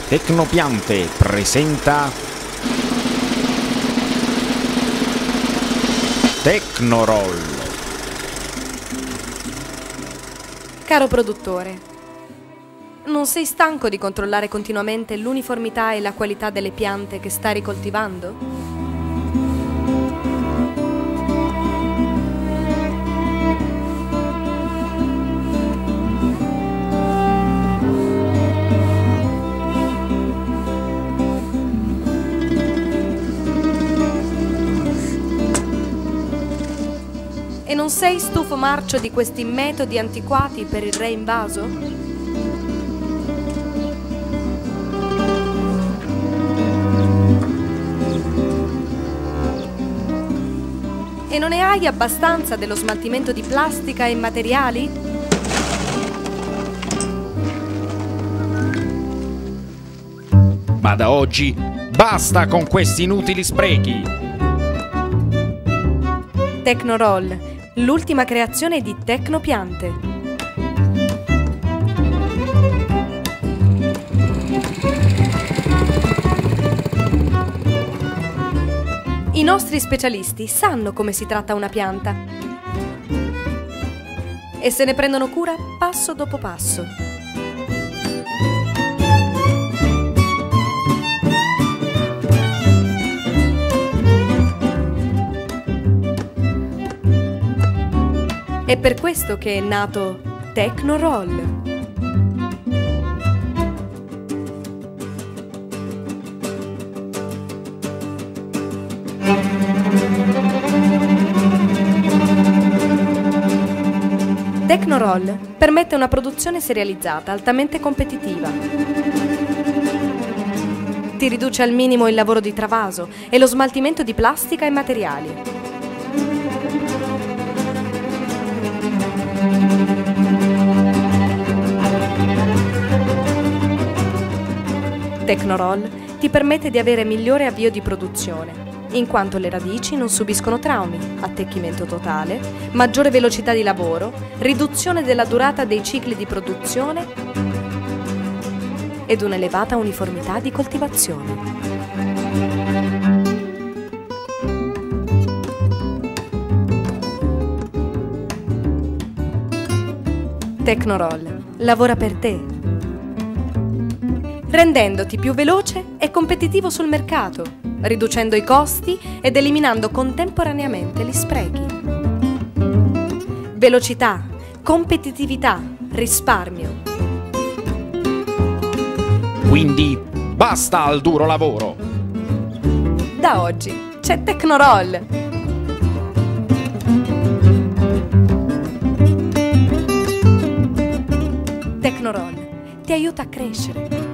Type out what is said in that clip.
Tecnopiante presenta Tecnoroll. Caro produttore, non sei stanco di controllare continuamente l'uniformità e la qualità delle piante che stai ricoltivando? E non sei stufo marcio di questi metodi antiquati per il reinvaso? E non ne hai abbastanza dello smaltimento di plastica e materiali? Ma da oggi basta con questi inutili sprechi! Tecnoroll, l'ultima creazione di Tecnopiante. I nostri specialisti sanno come si tratta una pianta e se ne prendono cura passo dopo passo. È per questo che è nato Tecnoroll. Tecnoroll permette una produzione serializzata altamente competitiva. Ti riduce al minimo il lavoro di travaso e lo smaltimento di plastica e materiali. Tecnoroll ti permette di avere migliore avvio di produzione, in quanto le radici non subiscono traumi, attecchimento totale, maggiore velocità di lavoro, riduzione della durata dei cicli di produzione ed un'elevata uniformità di coltivazione. Tecnoroll lavora per te, rendendoti più veloce e competitivo sul mercato, riducendo i costi ed eliminando contemporaneamente gli sprechi. Velocità, competitività, risparmio. Quindi basta al duro lavoro! Da oggi c'è Tecnoroll! Tecnoroll ti aiuta a crescere.